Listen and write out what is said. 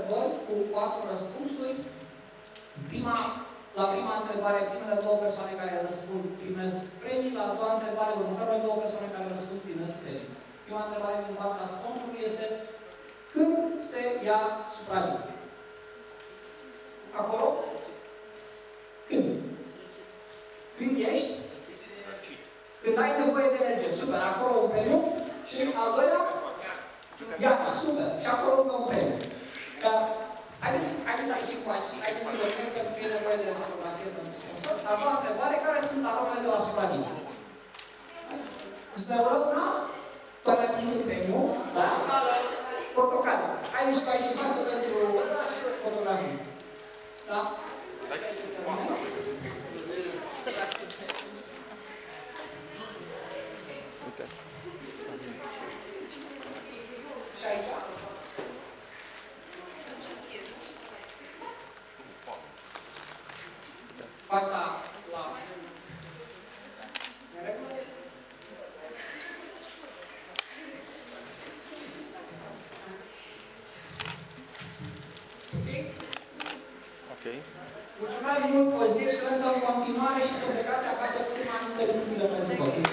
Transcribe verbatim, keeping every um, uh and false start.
întrebări cu patru răspunsuri. Prima, la prima întrebare, primele două persoane care răspund primesc premii, la a doua întrebare, următoarele două persoane care răspund primesc premii. Prima întrebare din partea sponsorului este: când se ia sufragiul? Acolo? Când? Când ești? Când ai nevoie de energie. Super, acolo un premiu. Și al doilea? Gata, super. Și acolo încă un premiu. Dar, haideți, haideți aici cu aici. Haideți să vedem, pentru că e nevoie de fotografie pentru sponsor. A doua întrebare: care sunt aromele de la sufragii? Îți neură una? Doar ai primit premiu, da? Portocală. Haideți cu aici în față pentru fotografie. Da? Și aici? Fața la... Neregulă? Ok? Ok. Mulțumesc mult, o zi excelentă în continuare și să plecați acasă cât mai multe lucruri pentru tot.